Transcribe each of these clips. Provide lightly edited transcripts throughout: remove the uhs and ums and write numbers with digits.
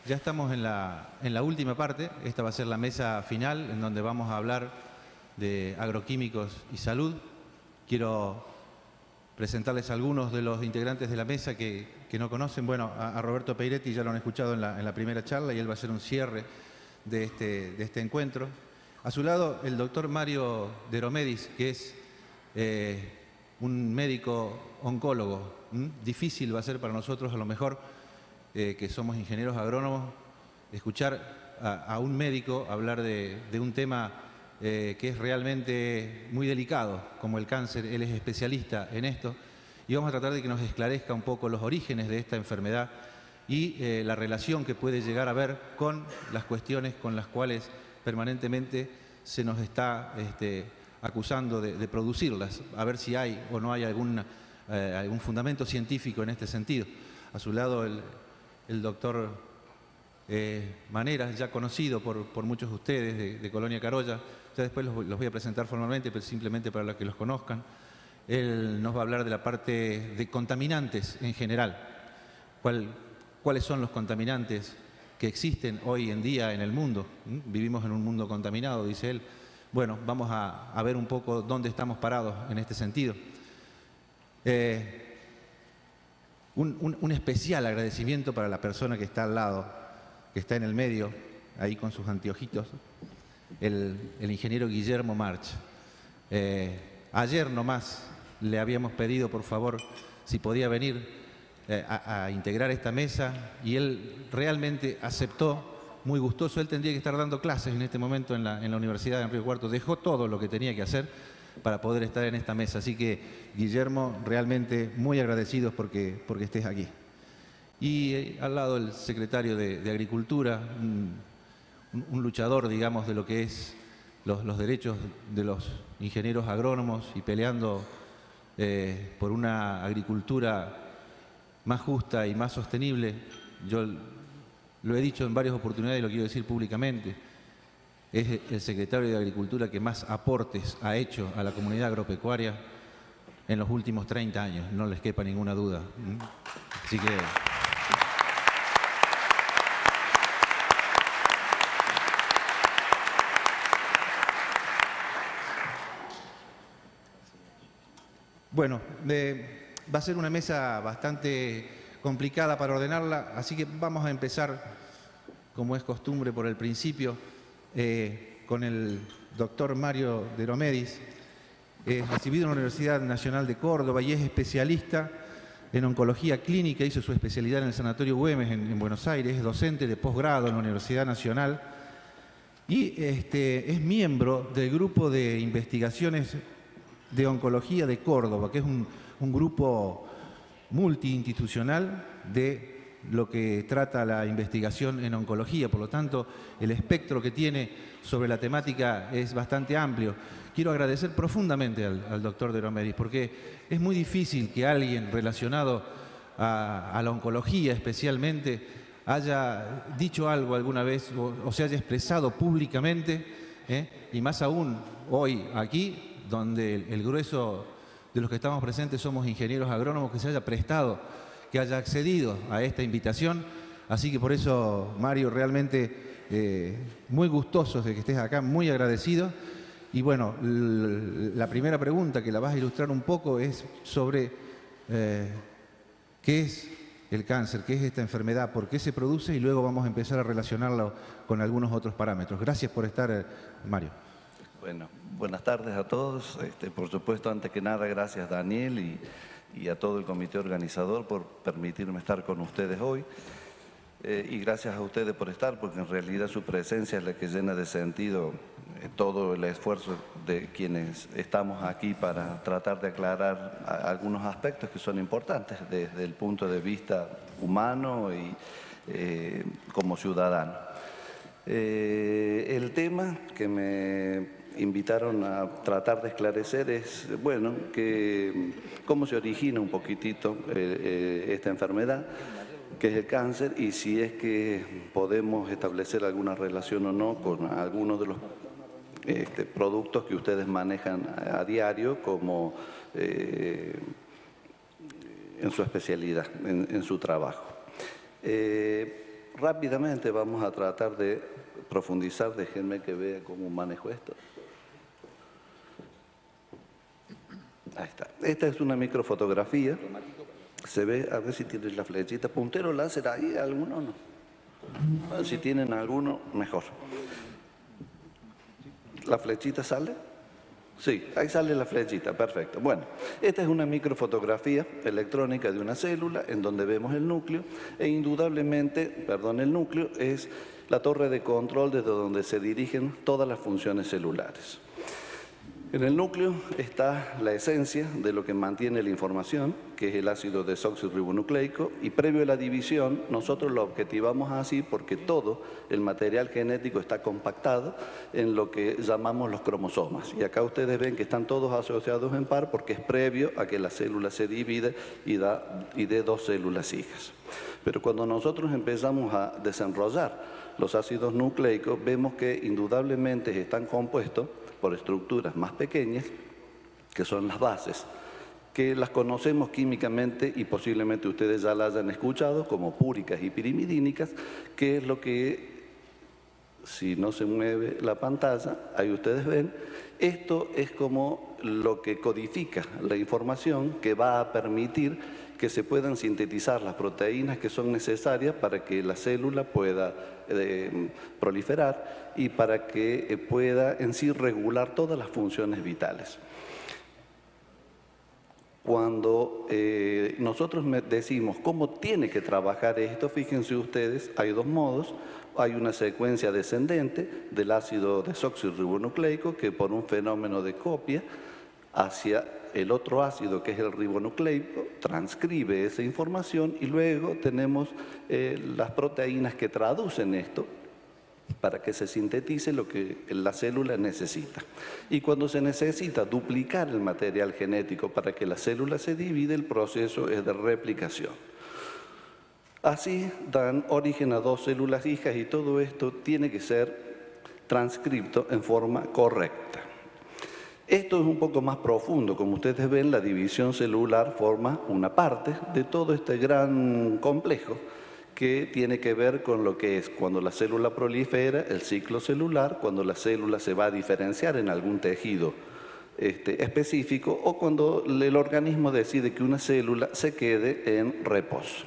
Ya estamos en la última parte. Esta va a ser la mesa final en donde vamos a hablar de agroquímicos y salud. Quiero presentarles a algunos de los integrantes de la mesa que no conocen. Bueno, a Roberto Peiretti ya lo han escuchado en la primera charla y él va a hacer un cierre de este encuentro. A su lado, el doctor Mario Deromedis, que es un médico oncólogo. Difícil va a ser para nosotros, a lo mejor, que somos ingenieros agrónomos, escuchar a un médico hablar de un tema que es realmente muy delicado, como el cáncer. Él es especialista en esto y vamos a tratar de que nos esclarezca un poco los orígenes de esta enfermedad y la relación que puede llegar a haber con las cuestiones con las cuales permanentemente se nos está acusando de producirlas, a ver si hay o no hay algún fundamento científico en este sentido. A su lado el doctor Maneras, ya conocido por muchos de ustedes de Colonia Carolla. Ya después los voy a presentar formalmente, pero simplemente para los que los conozcan. Él nos va a hablar de la parte de contaminantes en general. ¿Cuáles son los contaminantes que existen hoy en día en el mundo? Vivimos en un mundo contaminado, dice él. Bueno, vamos a ver un poco dónde estamos parados en este sentido. Un especial agradecimiento para la persona que está al lado, que está en el medio, ahí con sus anteojitos, el ingeniero Guillermo March. Ayer nomás le habíamos pedido, por favor, si podía venir a integrar esta mesa y él realmente aceptó, muy gustoso. Él tendría que estar dando clases en este momento en la Universidad de Río Cuarto. Dejó todo lo que tenía que hacer para poder estar en esta mesa. Así que, Guillermo, realmente muy agradecidos porque estés aquí. Y al lado el secretario de Agricultura, un luchador, digamos, de lo que es los derechos de los ingenieros agrónomos y peleando por una agricultura más justa y más sostenible. Yo lo he dicho en varias oportunidades y lo quiero decir públicamente. Es el secretario de Agricultura que más aportes ha hecho a la comunidad agropecuaria en los últimos 30 años, no les quepa ninguna duda. Así que... Bueno, va a ser una mesa bastante complicada para ordenarla, así que vamos a empezar, como es costumbre, por el principio, con el doctor Mario Deromedis. Recibido en la Universidad Nacional de Córdoba y es especialista en oncología clínica. Hizo su especialidad en el Sanatorio Güemes en Buenos Aires. Es docente de posgrado en la Universidad Nacional y es miembro del grupo de investigaciones de oncología de Córdoba, que es un grupo multiinstitucional de lo que trata la investigación en oncología. Por lo tanto, el espectro que tiene sobre la temática es bastante amplio. Quiero agradecer profundamente al doctor Deromedis, porque es muy difícil que alguien relacionado a la oncología especialmente haya dicho algo alguna vez o se haya expresado públicamente, y más aún hoy aquí, donde el grueso de los que estamos presentes somos ingenieros agrónomos, que se haya prestado, que haya accedido a esta invitación. Así que por eso, Mario, realmente muy gustosos de que estés acá, muy agradecidos. Y bueno, la primera pregunta que la vas a ilustrar un poco es sobre qué es el cáncer, qué es esta enfermedad, por qué se produce, y luego vamos a empezar a relacionarlo con algunos otros parámetros. Gracias por estar, Mario. Bueno, buenas tardes a todos. Por supuesto, antes que nada, gracias Daniel y a todo el comité organizador por permitirme estar con ustedes hoy. Y gracias a ustedes por estar, porque en realidad su presencia es la que llena de sentido todo el esfuerzo de quienes estamos aquí para tratar de aclarar algunos aspectos que son importantes desde el punto de vista humano y como ciudadano. El tema que me invitaron a tratar de esclarecer es, bueno, cómo se origina un poquitito esta enfermedad, que es el cáncer, y si es que podemos establecer alguna relación o no con algunos de los productos que ustedes manejan a diario como en su especialidad, en su trabajo. Rápidamente vamos a tratar de profundizar, déjenme que vea cómo manejo esto. Ahí está. Esta es una microfotografía. Se ve, a ver si tienen la flechita. ¿Puntero láser ahí? ¿Alguno o no? Bueno, si tienen alguno, mejor. ¿La flechita sale? Sí, ahí sale la flechita, perfecto. Bueno, esta es una microfotografía electrónica de una célula en donde vemos el núcleo e indudablemente, el núcleo es la torre de control desde donde se dirigen todas las funciones celulares. En el núcleo está la esencia de lo que mantiene la información, que es el ácido desoxirribonucleico, y previo a la división nosotros lo objetivamos así porque todo el material genético está compactado en lo que llamamos los cromosomas. Y acá ustedes ven que están todos asociados en par porque es previo a que la célula se divide y dé dos células hijas. Pero cuando nosotros empezamos a desenrollar los ácidos nucleicos, vemos que indudablemente están compuestos por estructuras más pequeñas, que son las bases, que las conocemos químicamente y posiblemente ustedes ya las hayan escuchado como púricas y pirimidínicas, que es lo que, si no se mueve la pantalla, ahí ustedes ven, esto es como lo que codifica la información que va a permitir que se puedan sintetizar las proteínas que son necesarias para que la célula pueda proliferar y para que pueda en sí regular todas las funciones vitales. Cuando nosotros decimos cómo tiene que trabajar esto, fíjense ustedes, hay dos modos. Hay una secuencia descendente del ácido desoxirribonucleico que por un fenómeno de copia hacia el otro ácido, que es el ribonucleico, transcribe esa información y luego tenemos las proteínas que traducen esto para que se sintetice lo que la célula necesita. Y cuando se necesita duplicar el material genético para que la célula se divide, el proceso es de replicación. Así dan origen a dos células hijas y todo esto tiene que ser transcripto en forma correcta. Esto es un poco más profundo. Como ustedes ven, la división celular forma una parte de todo este gran complejo que tiene que ver con lo que es cuando la célula prolifera, el ciclo celular, cuando la célula se va a diferenciar en algún tejido específico o cuando el organismo decide que una célula se quede en reposo.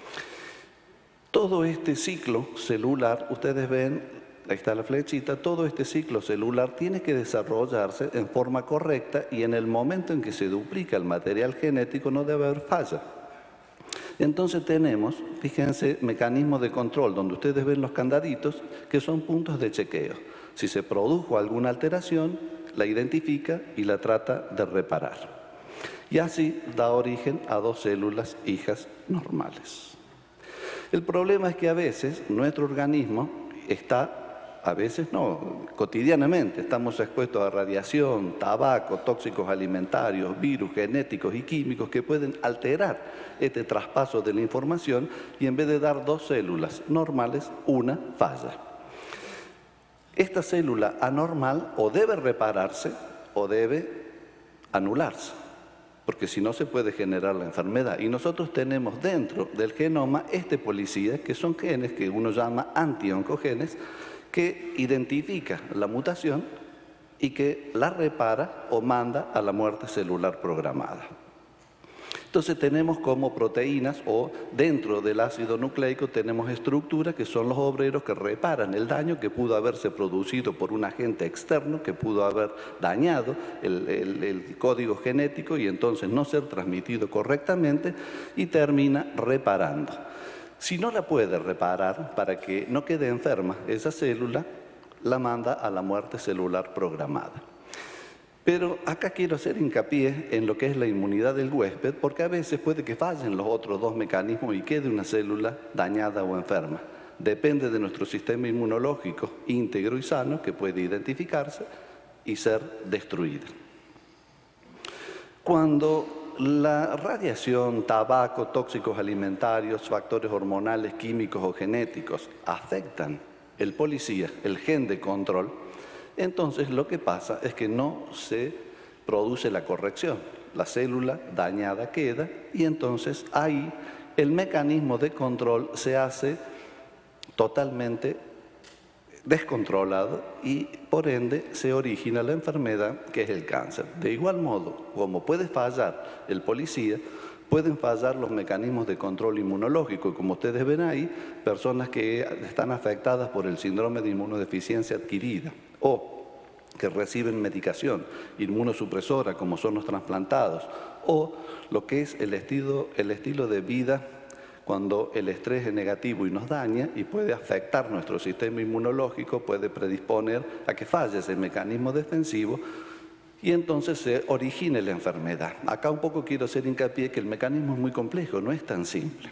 Todo este ciclo celular, ustedes ven, ahí está la flechita, todo este ciclo celular tiene que desarrollarse en forma correcta y en el momento en que se duplica el material genético no debe haber falla. Entonces tenemos, fíjense, mecanismos de control donde ustedes ven los candaditos que son puntos de chequeo. Si se produjo alguna alteración, la identifica y la trata de reparar. Y así da origen a dos células hijas normales. El problema es que a veces nuestro organismo está, a veces no, cotidianamente estamos expuestos a radiación, tabaco, tóxicos alimentarios, virus genéticos y químicos que pueden alterar este traspaso de la información y en vez de dar dos células normales, una falla. Esta célula anormal o debe repararse o debe anularse, porque si no se puede generar la enfermedad. Y nosotros tenemos dentro del genoma policía, que son genes que uno llama antioncogenes, que identifica la mutación y que la repara o manda a la muerte celular programada. Entonces tenemos como proteínas o dentro del ácido nucleico tenemos estructuras que son los obreros que reparan el daño que pudo haberse producido por un agente externo que pudo haber dañado el código genético y entonces no ser transmitido correctamente y termina reparando. Si no la puede reparar para que no quede enferma esa célula, la manda a la muerte celular programada. Pero acá quiero hacer hincapié en lo que es la inmunidad del huésped, porque a veces puede que fallen los otros dos mecanismos y quede una célula dañada o enferma. Depende de nuestro sistema inmunológico íntegro y sano que puede identificarse y ser destruida. Cuando la radiación, tabaco, tóxicos alimentarios, factores hormonales, químicos o genéticos afectan el policía, el gen de control, entonces lo que pasa es que no se produce la corrección. La célula dañada queda y entonces ahí el mecanismo de control se hace totalmente descontrolado y por ende se origina la enfermedad que es el cáncer. De igual modo, como puede fallar el policía, pueden fallar los mecanismos de control inmunológico. Y como ustedes ven ahí, personas que están afectadas por el síndrome de inmunodeficiencia adquirida o que reciben medicación inmunosupresora, como son los trasplantados, o lo que es el estilo de vida cuando el estrés es negativo y nos daña y puede afectar nuestro sistema inmunológico, puede predisponer a que falle ese mecanismo defensivo y entonces se origine la enfermedad. Acá un poco quiero hacer hincapié que el mecanismo es muy complejo, no es tan simple.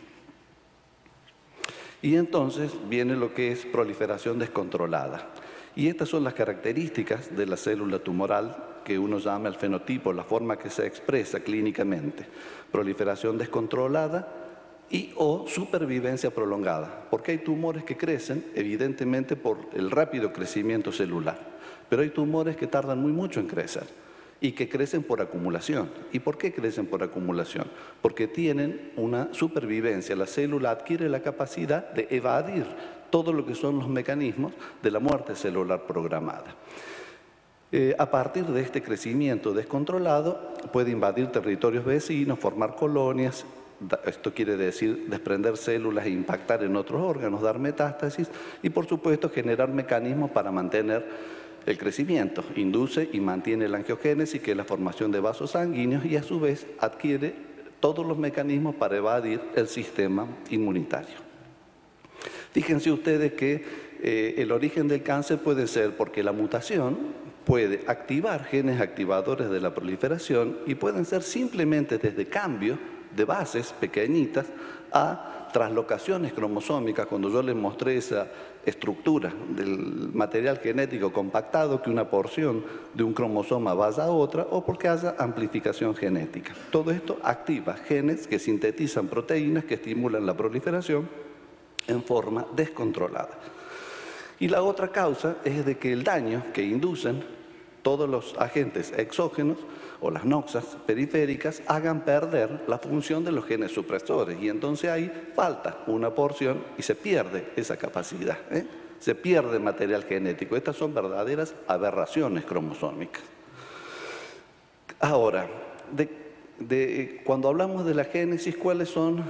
Y entonces viene lo que es proliferación descontrolada. Y estas son las características de la célula tumoral que uno llama el fenotipo, la forma que se expresa clínicamente. Proliferación descontrolada y o supervivencia prolongada, porque hay tumores que crecen evidentemente por el rápido crecimiento celular, pero hay tumores que tardan muy mucho en crecer y que crecen por acumulación. ¿Y por qué crecen por acumulación? Porque tienen una supervivencia, la célula adquiere la capacidad de evadir todo lo que son los mecanismos de la muerte celular programada. A partir de este crecimiento descontrolado puede invadir territorios vecinos, formar colonias. Esto quiere decir desprender células e impactar en otros órganos, dar metástasis y, por supuesto, generar mecanismos para mantener el crecimiento. Induce y mantiene la angiogénesis, que es la formación de vasos sanguíneos, y a su vez adquiere todos los mecanismos para evadir el sistema inmunitario. Fíjense ustedes que el origen del cáncer puede ser porque la mutación puede activar genes activadores de la proliferación y pueden ser simplemente desde cambios de bases pequeñitas a traslocaciones cromosómicas, cuando yo les mostré esa estructura del material genético compactado, que una porción de un cromosoma vaya a otra, o porque haya amplificación genética. Todo esto activa genes que sintetizan proteínas que estimulan la proliferación en forma descontrolada. Y la otra causa es de que el daño que inducen todos los agentes exógenos o las noxas periféricas hagan perder la función de los genes supresores y entonces ahí falta una porción y se pierde esa capacidad, se pierde material genético. Estas son verdaderas aberraciones cromosómicas. Ahora, cuando hablamos de la génesis, ¿cuáles son,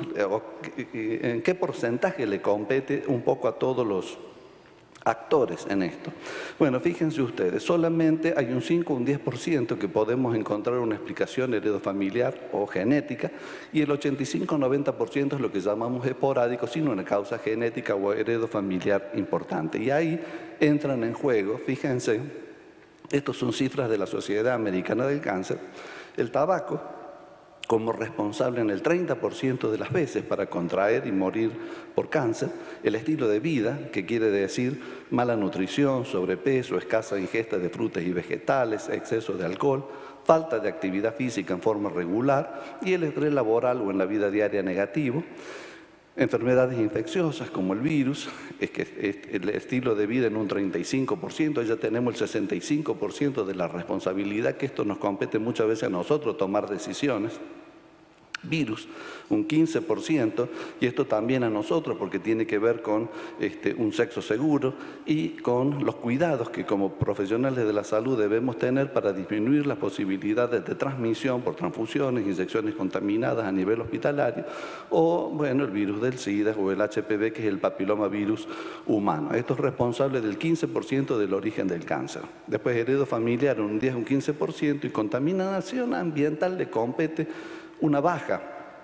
en qué porcentaje le compete un poco a todos los actores en esto? Bueno, fíjense ustedes, solamente hay un 5 o un 10% que podemos encontrar una explicación heredofamiliar o genética, y el 85-90% es lo que llamamos esporádico, sin una causa genética o heredofamiliar importante. Y ahí entran en juego, fíjense, estas son cifras de la Sociedad Americana del Cáncer, el tabaco como responsable en el 30% de las veces para contraer y morir por cáncer, el estilo de vida, que quiere decir mala nutrición, sobrepeso, escasa ingesta de frutas y vegetales, exceso de alcohol, falta de actividad física en forma regular y el estrés laboral o en la vida diaria negativo, enfermedades infecciosas como el virus, es que el estilo de vida en un 35%, ya tenemos el 65% de la responsabilidad, que esto nos compete muchas veces a nosotros tomar decisiones. Virus, un 15%, y esto también a nosotros porque tiene que ver con un sexo seguro y con los cuidados que como profesionales de la salud debemos tener para disminuir las posibilidades de transmisión por transfusiones, inyecciones contaminadas a nivel hospitalario, o bueno, el virus del SIDA o el HPV, que es el papilomavirus humano. Esto es responsable del 15% del origen del cáncer. Después heredofamiliar un 10 o un 15%, y contaminación ambiental le compete una baja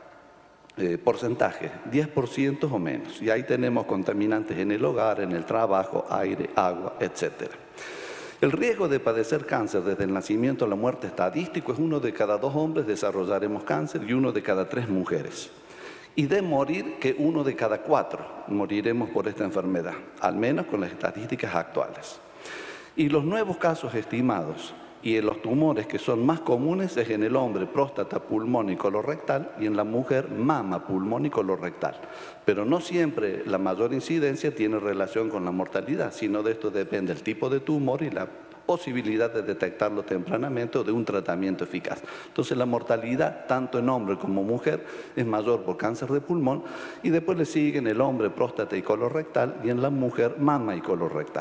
porcentaje, 10% o menos. Y ahí tenemos contaminantes en el hogar, en el trabajo, aire, agua, etc. El riesgo de padecer cáncer desde el nacimiento a la muerte estadístico es 1 de cada 2 hombres desarrollaremos cáncer y 1 de cada 3 mujeres. Y de morir, que 1 de cada 4 moriremos por esta enfermedad, al menos con las estadísticas actuales. Y los nuevos casos estimados y en los tumores que son más comunes es en el hombre próstata, pulmón y colorectal, y en la mujer mama, pulmón y colorectal. Pero no siempre la mayor incidencia tiene relación con la mortalidad, sino de esto depende el tipo de tumor y la posibilidad de detectarlo tempranamente o de un tratamiento eficaz. Entonces la mortalidad, tanto en hombre como mujer, es mayor por cáncer de pulmón, y después le siguen el hombre próstata y colorectal, y en la mujer mama y colorectal.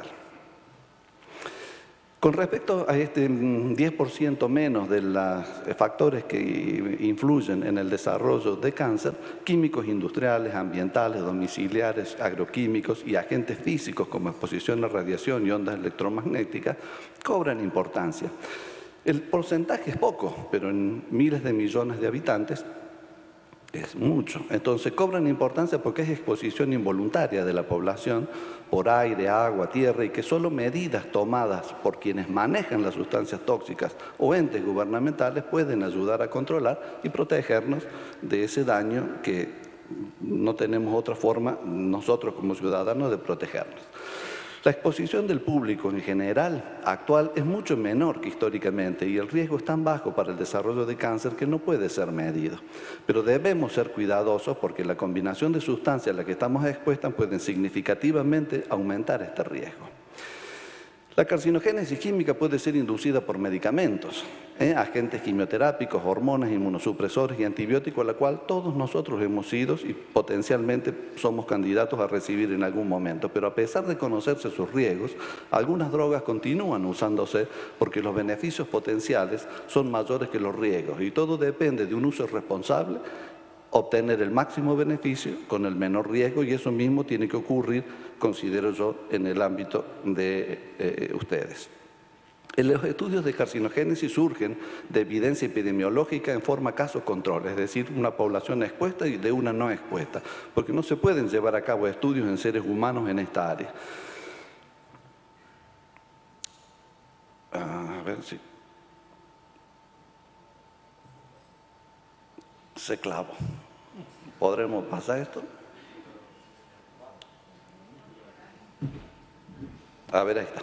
Con respecto a este 10% menos de los factores que influyen en el desarrollo de cáncer, químicos industriales, ambientales, domiciliares, agroquímicos y agentes físicos como exposición a radiación y ondas electromagnéticas cobran importancia. El porcentaje es poco, pero en miles de millones de habitantes es mucho. Entonces cobran importancia porque es exposición involuntaria de la población por aire, agua, tierra, y que solo medidas tomadas por quienes manejan las sustancias tóxicas o entes gubernamentales pueden ayudar a controlar y protegernos de ese daño que no tenemos otra forma nosotros como ciudadanos de protegernos. La exposición del público en general actual es mucho menor que históricamente, y el riesgo es tan bajo para el desarrollo de cáncer que no puede ser medido. Pero debemos ser cuidadosos porque la combinación de sustancias a las que estamos expuestas pueden significativamente aumentar este riesgo. La carcinogénesis química puede ser inducida por medicamentos, agentes quimioterápicos, hormonas, inmunosupresores y antibióticos, a la cual todos nosotros hemos sido y potencialmente somos candidatos a recibir en algún momento. Pero a pesar de conocerse sus riesgos, algunas drogas continúan usándose porque los beneficios potenciales son mayores que los riesgos, y todo depende de un uso responsable, obtener el máximo beneficio con el menor riesgo, y eso mismo tiene que ocurrir, considero yo, en el ámbito de ustedes. Los estudios de carcinogénesis surgen de evidencia epidemiológica en forma caso-control, es decir, una población expuesta y de una no expuesta, porque no se pueden llevar a cabo estudios en seres humanos en esta área. A ver si se clavó. ¿Podremos pasar esto? A ver, ahí está.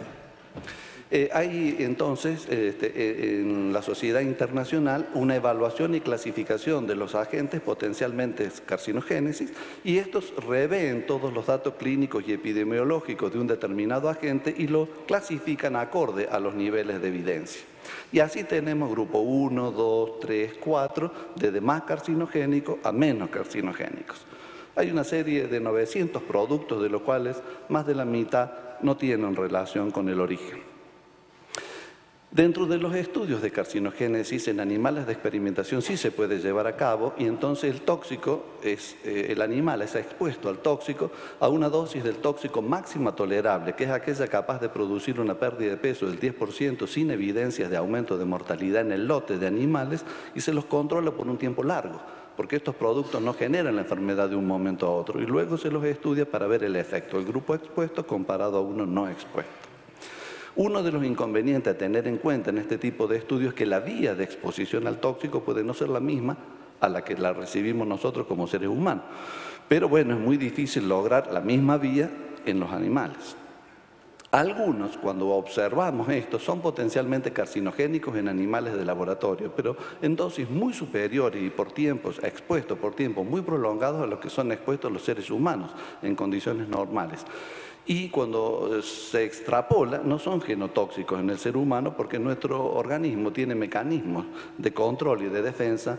Hay entonces en la sociedad internacional una evaluación y clasificación de los agentes potencialmente carcinogénesis, y estos revén todos los datos clínicos y epidemiológicos de un determinado agente y lo clasifican acorde a los niveles de evidencia. Y así tenemos grupo 1, 2, 3, 4, desde más carcinogénicos a menos carcinogénicos. Hay una serie de 900 productos, de los cuales más de la mitad no tienen relación con el origen. Dentro de los estudios de carcinogénesis en animales de experimentación sí se puede llevar a cabo, y entonces el tóxico el animal es expuesto al tóxico a una dosis del tóxico máxima tolerable, que es aquella capaz de producir una pérdida de peso del 10% sin evidencias de aumento de mortalidad en el lote de animales, y se los controla por un tiempo largo, porque estos productos no generan la enfermedad de un momento a otro, y luego se los estudia para ver el efecto del grupo expuesto comparado a uno no expuesto. Uno de los inconvenientes a tener en cuenta en este tipo de estudios es que la vía de exposición al tóxico puede no ser la misma a la que la recibimos nosotros como seres humanos. Pero bueno, es muy difícil lograr la misma vía en los animales. Algunos, cuando observamos esto, son potencialmente carcinogénicos en animales de laboratorio, pero en dosis muy superiores y por tiempos expuestos por tiempos muy prolongados a los que son expuestos los seres humanos en condiciones normales. Y cuando se extrapola, no son genotóxicos en el ser humano, porque nuestro organismo tiene mecanismos de control y de defensa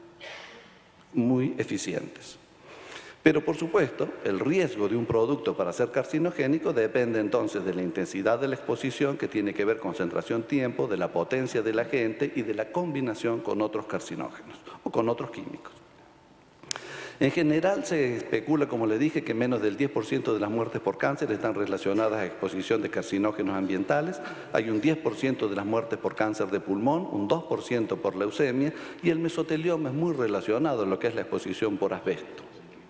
muy eficientes. Pero, por supuesto, el riesgo de un producto para ser carcinogénico depende entonces de la intensidad de la exposición, que tiene que ver con concentración-tiempo, de la potencia del agente y de la combinación con otros carcinógenos o con otros químicos. En general se especula, como le dije, que menos del 10% de las muertes por cáncer están relacionadas a exposición de carcinógenos ambientales. Hay un 10% de las muertes por cáncer de pulmón, un 2% por leucemia, y el mesotelioma es muy relacionado a lo que es la exposición por asbesto.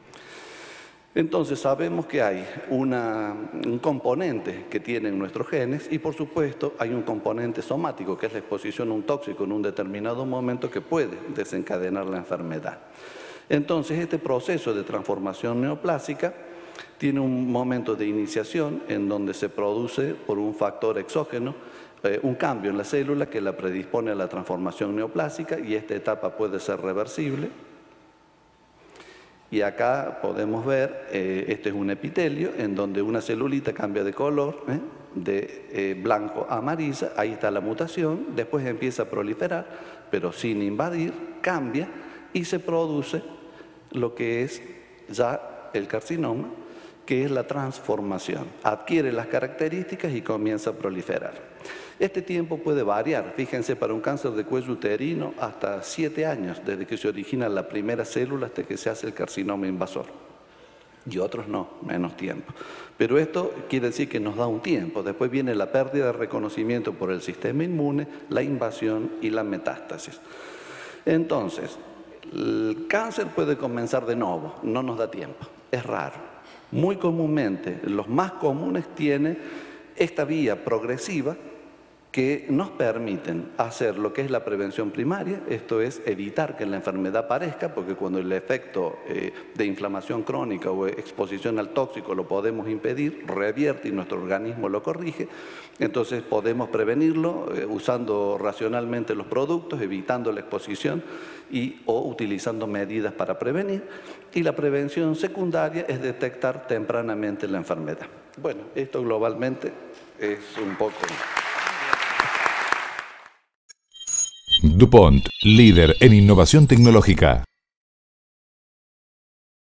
Entonces sabemos que hay un componente que tienen nuestros genes, y por supuesto hay un componente somático, que es la exposición a un tóxico en un determinado momento, que puede desencadenar la enfermedad. Entonces este proceso de transformación neoplásica tiene un momento de iniciación en donde se produce por un factor exógeno un cambio en la célula que la predispone a la transformación neoplásica, y esta etapa puede ser reversible. Y acá podemos ver, este es un epitelio en donde una celulita cambia de color, de blanco a amarilla, ahí está la mutación, después empieza a proliferar, pero sin invadir, cambia y se produce lo que es ya el carcinoma, que es la transformación. Adquiere las características y comienza a proliferar. Este tiempo puede variar, fíjense, para un cáncer de cuello uterino hasta 7 años, desde que se origina la primera célula hasta que se hace el carcinoma invasor. Y otros no, menos tiempo. Pero esto quiere decir que nos da un tiempo. Después viene la pérdida de reconocimiento por el sistema inmune, la invasión y la metástasis. Entonces, el cáncer puede comenzar de nuevo, no nos da tiempo, es raro. Muy comúnmente, los más comunes tienen esta vía progresiva que nos permiten hacer lo que es la prevención primaria, esto es evitar que la enfermedad aparezca, porque cuando el efecto de inflamación crónica o exposición al tóxico lo podemos impedir, revierte y nuestro organismo lo corrige, entonces podemos prevenirlo usando racionalmente los productos, evitando la exposición o utilizando medidas para prevenir. Y la prevención secundaria es detectar tempranamente la enfermedad. Bueno, esto globalmente es un poco... DuPont, líder en innovación tecnológica.